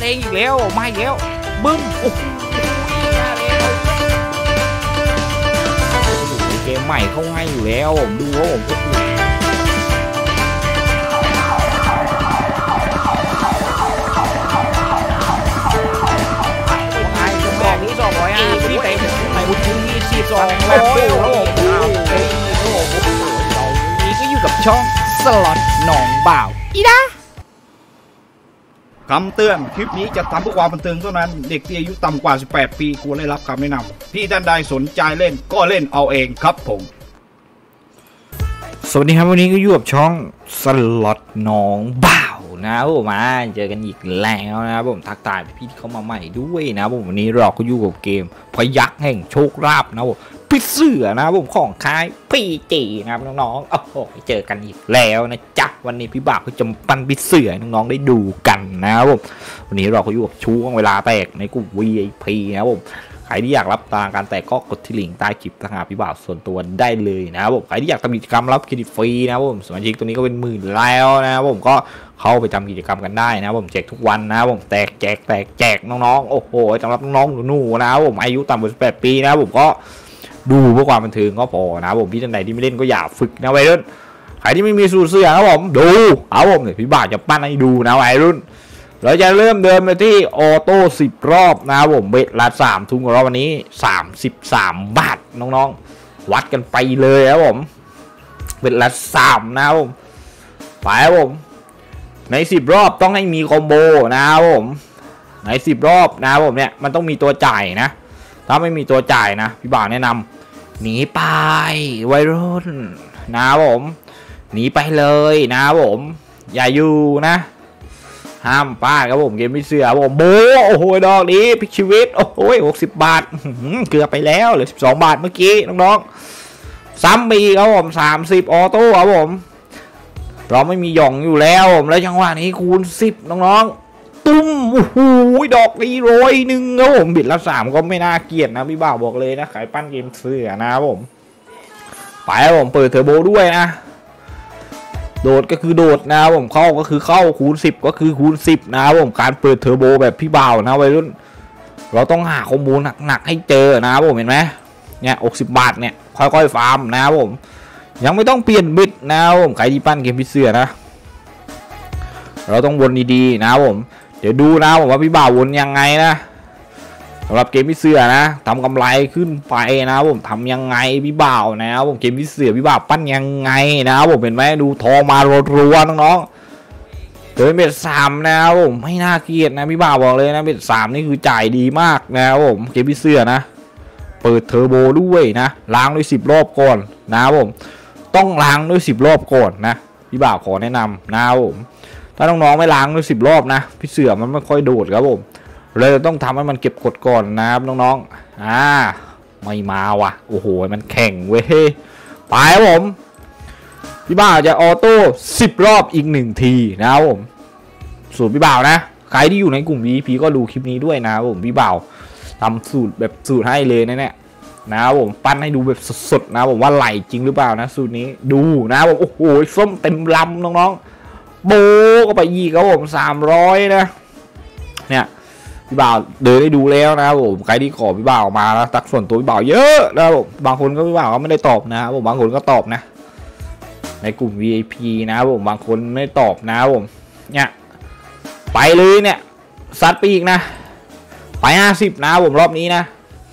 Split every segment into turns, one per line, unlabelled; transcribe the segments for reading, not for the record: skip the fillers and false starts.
งอีกแล้วมาอีกแล้วบึ้มโอ้โหเกมใหม่เข้าง่ายอยู่แล้วผมดูว่าผมนี่250พี่เต็มไอ้บุญชิ้นที่42แล้วนี่ก็อยู่กับช่องสล็อตหนองบ่าวอีนะ
คำเตือนคลิปนี้จะทำเพื่อความบันเทิงเท่านั้นเด็กที่อายุต่ำกว่า18ปีควรได้รับคำแนะนำพี่ท่านใดสนใจเล่นก็เล่นเอาเองครับผม
สวัสดีครับวันนี้ก็อยู่กับช่องสล็อตหนองบ่าวนะผมมาเจอกันอีกแล้วนะครับผมทักทายพี่ที่เข้ามาใหม่ด้วยนะผมวันนี้เราก็อยู่กับเกมพยัคฆ์แห่งโชคลาภนะผมพี่เสือนะผมของค่ายพี่จีนะครับน้องๆโอ้โหเจอกันอีกแล้วนะจ๊ะวันนี้พี่บ่าวก็จะปั้นพี่เสือน้องๆได้ดูกันนะครับผมวันนี้เราก็อยู่กับช่วงเวลาแตกในกลุ่ม VIP นะครับผมใครที่อยากรับตารางการแตกก็กดที่ลิงก์ใต้คลิปทางหาพี่บ่าวส่วนตัวได้เลยนะครับผมใครที่อยากทำกิจกรรมรับเครดิตฟรีนะครับผมสมาชิกตัวนี้ก็เป็น10,000แล้วนะครับผมก็เข้าไปทำกิจกรรมกันได้นะครับผมแจกทุกวันนะครับผมแจกน้องๆโอ้โหสำหรับน้องๆหนูๆนะครับผมอายุต่ำกว่า18ปีนะครับผมก็ดูเพื่อความบันเทิงก็พอนะครับผมพี่ท่านใดที่ไม่เล่นก็อย่าฝึกนะวัยรุ่นใครที่ไม่มีสูตรเสื้อครับผมดูเอาผมเดี๋ยวพี่บ่าวจะปั้นให้ดูนะวัยรุ่นเราจะเริ่มเดินไปที่ออโต้10รอบนะครับผมเบ็ดละ3 ทุ่มของเราวันนี้33 บาทน้องๆวัดกันไปเลยครับผมเบ็ดละ3นะครับผมไปครับผมใน10รอบต้องให้มีคอมโบนะครับผมใน10รอบนะครับผมเนี่ยมันต้องมีตัวจ่ายนะถ้าไม่มีตัวจ่ายนะพี่บ่าวแนะนำหนีไปวัยรุ่นนะครับผมหนีไปเลยนะครับผมอย่าอยู่นะห้ามพลาดครับผมเกมพี่เสือผมโบโอ้โหดอกนี้พลิกชีวิตโอ้โห60 บาทเกือบไปแล้วเหลือ12 บาทเมื่อกี้น้องๆซ้ำปีครับผม30ออโต้ครับผมเราไม่มีหย่องอยู่แล้วผมแล้วจังหวะนี้คูณ10น้องๆตุ้มโอ้โหดอกนี้100ครับผมบิดละ3ก็ไม่น่าเกลียดนะพี่บ่าวบอกเลยนะขายปั้นเกมเสือนะครับผมไปครับผมเปิดเทอร์โบด้วยนะโดดก็คือโดดนะครับผมเข้าก็คือเข้าคูณ10ก็คือคูณ10นะครับผมการเปิดเทอร์โบแบบพี่บ่าวนะวัยรุ่นเราต้องหาคอมโบหนักๆให้เจอนะครับผมเห็นไหมเนี่ย60 บาทเนี่ยค่อยๆฟาร์มนะครับผมยังไม่ต้องเปลี่ยนบิดนะครับผมใครที่ปั้นเกมพี่เสือนะเราต้องวนดีๆนะครับผมเดี๋ยวดูนะผมว่าพี่บ่าววนยังไงนะสำหรับเกมพี่เสือนะทำกำไรขึ้นไปนะครับผมทำยังไงพี่บ่าวนะครับผมเกมพี่เสือพี่บ่าวปั้นยังไงนะครับผมเห็นไหมดูทองมารัวๆน้องๆเดินเบ็ด3นะครับผมไม่น่าเกลียดนะพี่บ่าวบอกเลยนะเบ็ด3นี่คือจ่ายดีมากนะครับผมเกมพี่เสือนะเปิดเทอร์โบด้วยนะล้างด้วย10 รอบก่อนนะครับผมต้องล้างด้วย10 รอบก่อนนะพี่บ่าวขอแนะนำนะครับผมถ้าน้องๆไม่ล้างด้วย10 รอบนะพี่เสือมันไม่ค่อยโดดครับผมเลยต้องทำให้มันเก็บกดก่อนนะครับน้องๆไม่มาว่ะโอ้โหมันแข่งเว้ยไปครับผมพี่บ่าวจะออโต้10 รอบอีก1 ทีนะครับผมสูตรพี่บ่าวนะใครที่อยู่ในกลุ่ม VIP ก็ดูคลิปนี้ด้วยนะครับผมพี่บ่าวทำสูตรแบบสูตรให้เลยนะเนี่ยนะครับผมปั้นให้ดูแบบสดๆนะผมว่าไหลจริงหรือเปล่านะสูตรนี้ดูนะผมโอ้โหส้มเต็มลำน้องๆโบก็ไปยีครับผม300นะเนี่ยพี่บ่าวเดินได้ดูแล้วนะครับผมใครที่ขอพี่บ่าวมาแล้วตักส่วนตัวพี่บ่าวเยอะนะครับผมบางคนก็พี่บ่าวก็ไม่ได้ตอบนะครับผมบางคนก็ตอบนะในกลุ่ม VIP นะครับผมบางคนไม่ตอบนะครับผมเนี่ยไปเลยเนี่ยซัดไปอีกนะไป50นะครับผมรอบนี้นะ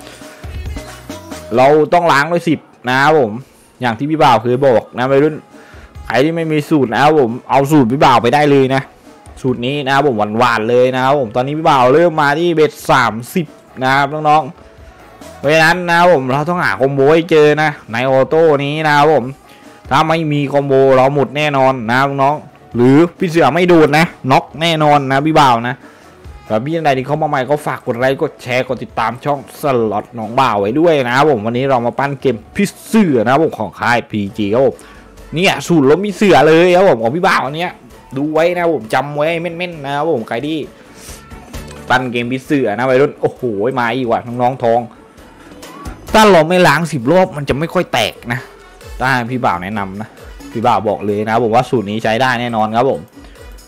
เราต้องล้างด้วย10นะครับผมอย่างที่พี่บ่าวเคยบอกนะวัยรุ่นใครที่ไม่มีสูตรนะครับผมเอาสูตรพี่บ่าวไปได้เลยนะสูตรนี้นะครับผมหวานๆเลยนะครับผมตอนนี้พี่บ่าวเริ่มมาที่เบ็ด30นะครับน้องๆเพราะฉะนั้นนะครับผมเราต้องหาคอมโบให้เจอนะในออโต้นี้นะครับผมถ้าไม่มีคอมโบเราหมดแน่นอนนะน้องๆหรือพี่เสือไม่โดดนะน็อกแน่นอนนะพี่บ่าวนะแล้วพี่ท่านใดที่เข้ามาใหม่ก็ฝากกดไลค์กดแชร์กดติดตามช่องสล็อตหนองบ่าวไว้ด้วยนะครับผมวันนี้เรามาปั้นเกมพี่เสือนะครับผมของค่าย PG ครับผมเนี่ยสูตรล้มพี่เสือเลยครับผมของพี่บ่าวเนี้ยดูไว้นะผมจำไว้เม่นๆนะครับผมใครที่ปั้นเกมพี่เสือนะวัยรุ่นโอ้โหมาอีกว่ะน้องๆทองถ้าเราไม่ล้าง10 รอบมันจะไม่ค่อยแตกนะถ้าพี่บ่าวแนะนำนะพี่บ่าวบอกเลยนะผมว่าสูตรนี้ใช้ได้แน่นอนครับผม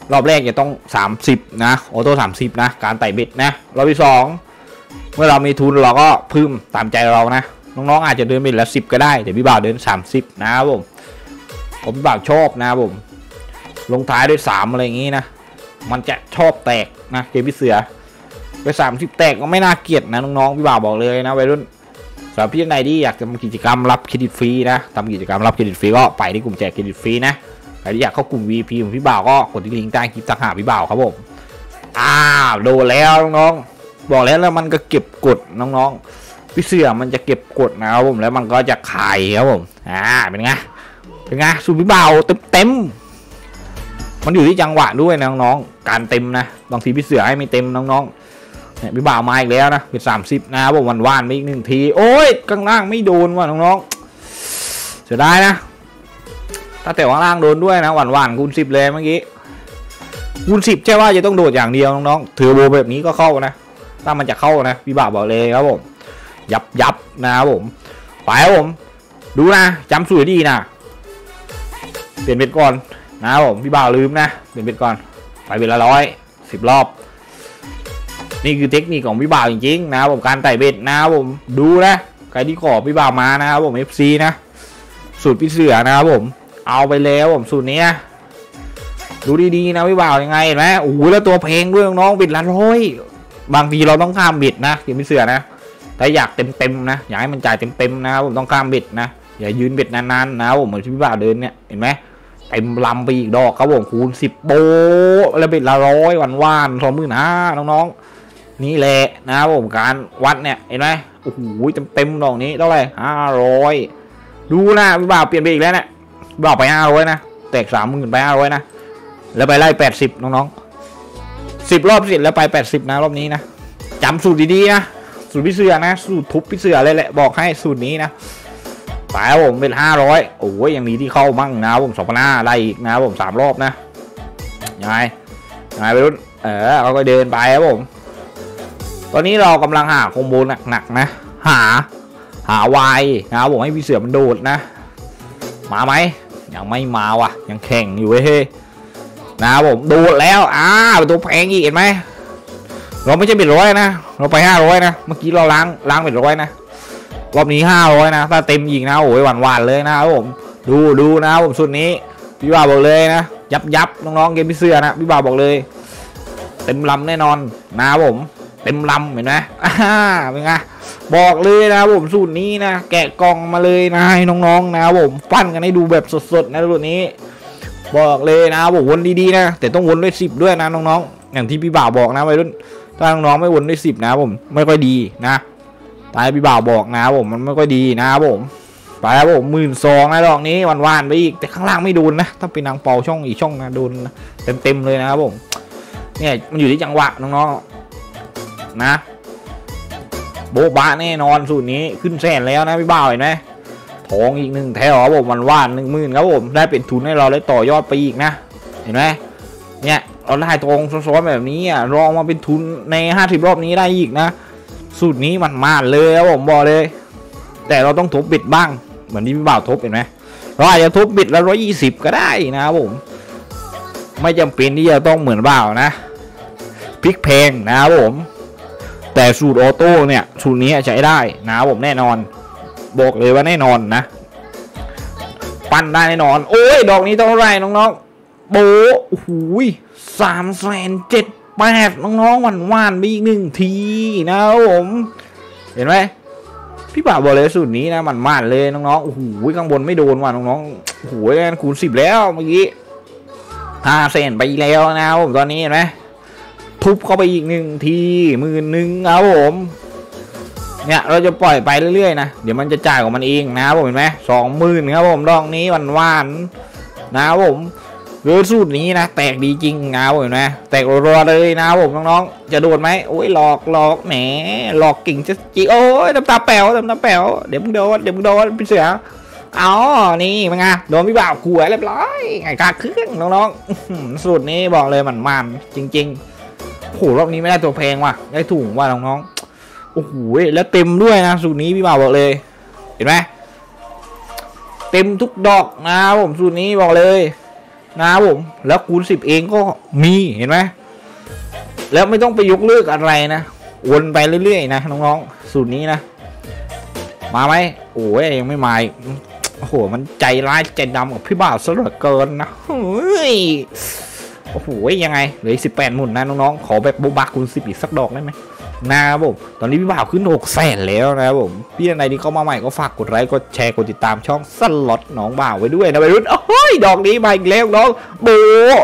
รอบแรกจะต้อง30นะออโต้30นะการไต่เบ็ดนะรอบที่2เมื่อเรามีทุนเราก็เพิ่มตามใจเรานะน้องๆอาจจะเดินเบ็ดละ10ก็ได้แต่พี่บ่าวเดิน30นะครับผมพี่บ่าวชอบนะครับผมลงท้ายด้วย3อะไรอย่างงี้นะมันจะชอบแตกนะเกมพี่เสือไป30แตกก็ไม่น่าเกลียดนะน้องๆพี่บ่าวบอกเลยนะวัยรุ่นสำหรับพี่ไหนที่อยากทำกิจกรรมรับเครดิตฟรีนะทำกิจกรรมรับเครดิตฟรีก็ไปที่กลุ่มแจกเครดิตฟรีนะใครที่อยากเข้ากลุ่ม VP ของพี่บ่าวก็กดที่ลิงก์ใต้คลิปทักหาพี่บ่าวครับผมโดนแล้วน้องๆบอกแล้วมันก็เก็บกดน้องๆพี่เสือมันจะเก็บกดนะครับผมแล้วมันก็จะขายครับผมเป็นไงสูตรพี่บ่าวเต็มมันอยู่ที่จังหวะด้วยนะน้องๆการเต็มนะบางทีพี่เสือให้ไม่เต็มน้องๆเนี่ยพี่บ่าวมาอีกแล้วนะเป็น30นะครับผมว่านไปอีก1ทีโอ้ยข้างล่างไม่โดนว่ะน้องๆเสียดายนะถ้าแต่ข้างล่างโดนด้วยนะว่านคูณ10เลยเมื่อกี้คูณ10ใช่ว่าจะต้องโดดอย่างเดียวน้องๆเทอร์โบแบบนี้ก็เข้านะถ้ามันจะเข้านะพี่บ่าวบอกเลยครับผมยับนะครับผมไปครับผมดูนะจำสูตรดีนะเปลี่ยนเบ็ดก่อนนะครับผมพี่บ่าวลืมนะเปลี่ยนเบ็ดก่อนไปเบ็ดละ110 รอบนี่คือเทคนิคของพี่บ่าวจริงๆนะครับผมการไต่เบ็ดนะครับผมดูนะใครที่ขอพี่บ่าวมานะครับผม FC นะสูตรพี่เสือนะครับผมเอาไปแล้วผมสูตรนี้นะดูดีๆนะพี่บ่าวยังไงเห็นไหมโอ้โหแล้วตัวเพลงด้วยน้องเบ็ดละ100บางทีเราต้องข้ามเบ็ดนะพี่เสือนะถ้าอยากเต็มนะอยากให้มันจ่ายเต็มนะครับผมต้องข้ามเบ็ดนะอย่ายืนเบ็ดนานๆนะครับผมเหมือนที่พี่บ่าวเดินเนี่ยเห็นไหมเต็มลำไปอีกดอกครับผมคูณ10โบแล้วเบ็ดละ100ว่าน25,000น้องๆนี่แหละนะครับผมการวัดเนี่ยเห็นไหมโอ้โหเต็มดอกนี้เท่าไหร่500ดูนะพี่บ่าวเปลี่ยนไปอีกแล้วเนี่ยพี่บ่าวไป500นะแตก30,000ไป500นะแล้วไปไล่80น้องๆ10 รอบเสร็จแล้วไป80นะรอบนี้นะจำสูตรดีๆนะสูตรพี่เสือนะสูตรทุบพี่เสือเลยแหละบอกให้สูตรนี้นะไปครับผมเป็น500โอ้ยอย่างนี้ที่เข้ามั่งนะผม2,500ได้อีกนะผม3 รอบนะยังไงไปรุ่นเขาก็เดินไปครับผมตอนนี้เรากำลังหาคอมโบหนักๆนะหาวายนะครับผมให้พี่เสือมันโดดนะมาไหมยังไม่มาว่ะยังแข่งอยู่เฮ้ยนะครับผมโดดแล้วตัวแพงอีกเห็นไหมเราไม่ใช่เบ็ด100นะเราไป500นะเมื่อกี้เราล้างเบ็ด100นะรอบนี้500นะถ้าเต็มอีกนะโอ้ยหวานเลยนะครับผมดูนะครับผมสุดนี้พี่บ่าวบอกเลยนะยับน้องๆเกมพี่เสือนะพี่บ่าวบอกเลยเต็มลำแน่นอนนะครับผมเต็มลำเห็นไหมเป็นไงบอกเลยนะผมสูตรนี้นะแกะกล่องมาเลยนะให้น้องๆนะครับผมปั้นกันให้ดูแบบสดๆนะสูตรนี้บอกเลยนะผมวนดีๆนะแต่ต้องวนด้วย10ด้วยนะน้องๆอย่างที่พี่บ่าวบอกนะวัยรุ่นถ้าน้องๆไม่วนด้วย10นะผมไม่ค่อยดีนะตายพี่บ่าวบอกนะผมมันไม่ค่อยดีนะครับผมไปครับผม12,000นะดอกนี้ว่านไปอีกแต่ข้างล่างไม่โดนนะถ้าเป็นนางเป่าช่องอีกช่องนะโดนเต็มเลยนะครับผมเนี่ยมันอยู่ที่จังหวะน้องๆนะโบ๊ะบะแน่นอนสูตรนี้ขึ้นแสนแล้วนะพี่บ่าวเห็นไหมทองอีก1 แถวครับผมว่าน10,000ครับผมได้เป็นทุนให้เราได้ต่อยอดไปอีกนะเห็นไหมเนี่ยเราได้ตรงซ้อนๆแบบนี้รองมาเป็นทุนใน50 รอบนี้ได้อีกนะสูตรนี้มันมาเลยครับผมบอกเลยแต่เราต้องทบบิดบ้างเหมือนที่พี่บ่าวทบเห็นไหมเราอาจจะทบบิดละ120ก็ได้นะครับผมไม่จำเป็นที่จะต้องเหมือนบ่าวนะพลิกแพงนะครับผมแต่สูตรออโต้เนี่ยสูตรนี้ใช้ได้นะครับผมแน่นอนบอกเลยว่าแน่นอนนะปั้นได้แน่นอนโอ้ยดอกนี้เท่าไรน้องๆโบโอ้โห3,780,000น้องๆว่านไปอีก1 ทีนะครับผมเห็นไหมพี่บ่าวบอกเลยสูตรนี้นะมันเลยน้องๆโอ้โหข้างบนไม่โดนว่ะน้องๆโอ้โหคูณ10แล้วเมื่อกี้5,000ไปแล้วนะครับผมตอนนี้เห็นไหมทุบเข้าไปอีก1 ที10,000ครับผมเนี่ยเราจะปล่อยไปเรื่อยๆนะเดี๋ยวมันจะจ่ายของมันเองนะครับผมเห็นไหม20,000ครับผมดอกนี้ว่านนะครับผมโดยสูตรนี้นะแตกดีจริงนะครับผมเห็นไหมแตกรัวๆเลยนะครับผมน้องๆจะโดนไหมโอ้ยหลอกแหมหลอกกิ่งจะจีโอ้ยตาแป๋วเดี๋ยวมึงโดนพี่เสือนี่เป็นไงโดนพี่บ่าวขู่เรียบร้อยไงกาเครื่องน้องๆสูตรนี้บอกเลยมันจริงๆโอ้โหรอบนี้ไม่ได้ตัวแพงว่ะได้ถุงว่ะน้องๆโอ้โหแล้วเต็มด้วยนะสูตรนี้พี่บ่าวบอกเลยเห็นไหมเต็มทุกดอกนะครับผมสูตรนี้บอกเลยนะครับผมแล้วคูณ10เองก็มีเห็นไหมแล้วไม่ต้องไปยกเลิกอะไรนะวนไปเรื่อยๆนะน้องๆสูตรนี้นะมาไหมโอ้ยยังไม่มาโอ้โหมันใจร้ายใจดำกับพี่บ่าวซะเหลือเกินนะเฮ้ยโอ้โหยังไงเหลือ18หมุนนะน้องๆขอแบบโบบาคูณ10อีกสักดอกได้ไหมนะครับผมตอนนี้พี่บ่าวขึ้น600,000แล้วนะครับผมพี่อะไรที่เข้ามาใหม่ก็ฝากกดไลค์กดแชร์กดติดตามช่องสล็อตน้องบ่าวไว้ด้วยนะวัยรุ่นโอ้ยดอกนี้มาอีกแล้วน้องโบ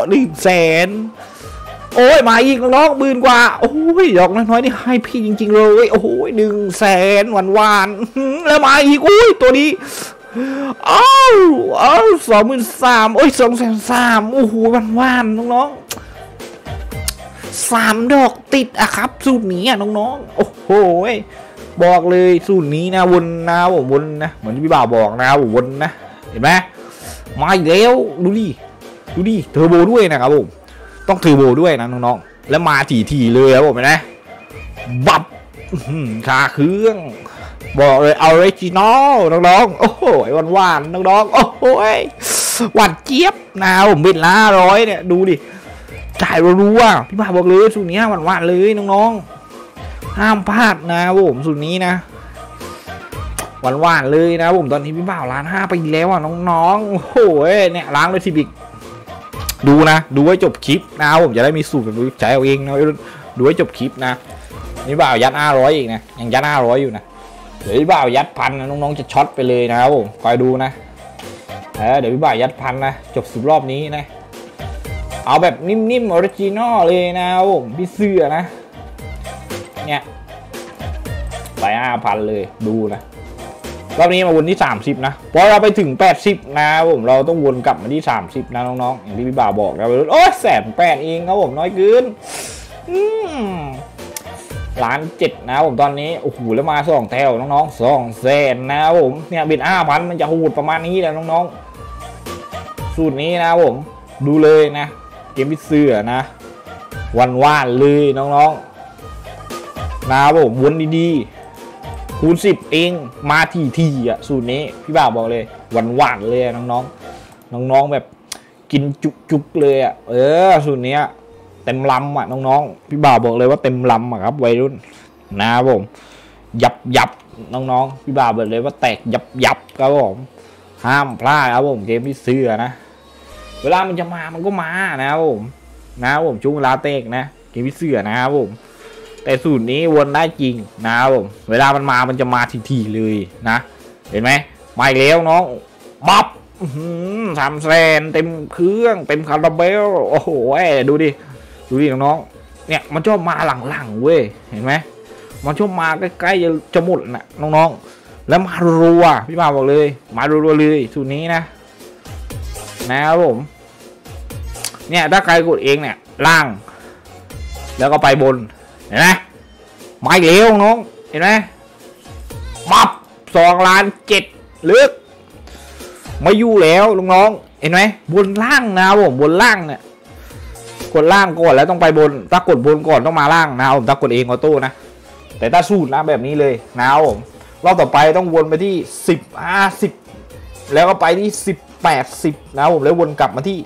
100,000โอ้ยมาอีกน้องหมื่นกว่าโอ้ยดอกน้อยๆนี่ให้พี่จริงๆเลยโอ้โห100,000หวานๆแล้วมาอีกอุ้ยตัวนี้อ้าว23,000โอ้ย230,000โอ้โหหวานๆน้องๆ3ดอกติดอะครับสูตรนี้อะน้องๆโอ้โหบอกเลยสูตรนี้นะวนนะผมวนนะเหมือนที่พี่บ่าวบอกนะผมวนนะเห็นไหมมาอีกแล้วดูดิเทอร์โบด้วยนะครับผมต้องเทอร์โบด้วยนะน้องๆแล้วมาถี่เลยครับผมเห็นไหมบับขาเครื่องบอกเลยออริจินอลน้องๆโอ้โหหวานๆน้องๆโอ้โหหวานเจี๊ยบนะผมบิดละ100เนี่ยดูดิจ่ายรู้ว่าพี่บ่าวบอกเลยสูตรนี้หวานๆเลยน้องๆห้ามพลาดนะผมสูตรนี้นะหวานๆเลยนะผมตอนนี้พี่บ่าว1,500,000ไปแล้วอ่ะน้องๆโอ้โหเนี่ยล้างด้วย10อีกดูนะดูไว้จบคลิปนะผมจะได้มีสูตรแบบใช้เอาเองนะดูไว้จบคลิปนะนี่บ่าวยัด500อีกนะยังยัด500อยู่นะเดี๋ยวพี่บ่าวยัด1,000นะน้องๆจะช็อตไปเลยนะครับผมคอยดูนะเดี๋ยวพี่บ่าวยัด1,000นะจบ10รอบนี้นะเอาแบบนิ่มๆออริจินอลเลยนะครับผมพี่เสื้อนะเนี่ยไป5,000เลยดูนะรอบนี้มาวนที่30นะพอเราไปถึง80นะครับผมเราต้องวนกลับมาที่30นะน้องๆอย่างที่พี่บ่าวบอกนะโอ้ย180,000เองครับผมน้อยเกิน1,700,000นะผมตอนนี้โอ้โหแล้วมา2แถวน้องๆ200,000นะครับผมเนี่ยบิด5,000มันจะหูดประมาณนี้แหละน้องๆสูตรนี้นะผมดูเลยนะเกมพิเศษนะว่านเลยน้องๆนะผมวนดีๆคูณ10เองมาทีอ่ะสูตรนี้พี่บ่าวบอกเลยหวานเลยน้องๆแบบกินจุกเลยอ่ะสูตรนี้เต็มลำอ่ะน้องๆพี่บ่าวบอกเลยว่าเต็มลำอ่ะครับวัยรุ่นนะผมยับน้องๆพี่บ่าวบอกเลยว่าแตกยับครับผมห้ามพลาดครับผมเกมพิเศษนะเวลามันจะมามันก็มานะครับผมช่วงเวลาเตกนะเกมพิเศษนะครับผมแต่สูตรนี้วนได้จริงนะครับผมเวลามันมามันจะมาทีเลยนะเห็นไหมมาอีกแล้วน้องบับ300,000เต็มเครื่องเต็มคาราเบลโอ้โหดูดิน้องๆเนี่ยมันชอบมาหลังๆเว้ยเห็นไหมมันชอบมาใกล้ๆจะหมดนะน้องๆแล้วมารัวพี่บ่าวบอกเลยมารัวเลยสูตรนี้นะครับผมเนี่ยถ้าใครกดเองเนี่ยล่างแล้วก็ไปบนเห็นไหมมาอีกแล้วน้องเห็นไหมมับ2,700,000ลึกไม่อยู่แล้วน้องเห็นไหมบนล่างนะผมบนล่างเนี่ยกดล่างก่อนแล้วต้องไปบนถ้ากดบนก่อนต้องมาล่างนะผมถ้ากดเองออโต้นะแต่ถ้าสูตรนะแบบนี้เลยนะผมรอบต่อไปต้องวนไปที่10 50แล้วก็ไปที่10 80นะผมแล้ววนกลับมาที่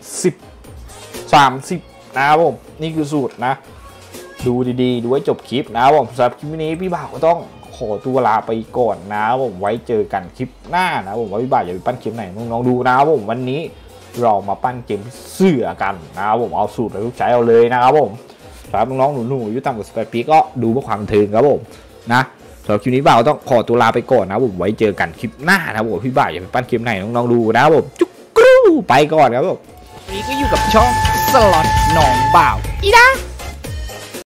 10 30นะครับผมนี่คือสูตรนะดูดีๆดูไว้จบคลิปนะครับผมสำหรับคลิปนี้พี่บ่าวก็ต้องขอตัวลาไปก่อนนะครับผมไว้เจอกันคลิปหน้านะผมว่าพี่บ่าวอย่าไปปั้นเกมไหนน้องๆดูนะครับผมวันนี้เรามาปั้นเกมเสื้อกันนะครับผมเอาสูตรไปลูกใช้เอาเลยนะครับผมสำหรับน้องๆหนูๆอายุต่ำกว่า18 ปีก็ดูเพื่อความบันเทิงครับผมนะสำหรับคลิปนี้บ่าวต้องขอตัวลาไปก่อนนะผมไว้เจอกันคลิปหน้านะผมพี่บ่าวอย่าไปปั้นเกมไหนน้องๆดูนะครับผมจุ๊กกรูไปก่อนครับผมนี่ก็อยู่กับช่องสล็อตน้องบ่าวอีนะ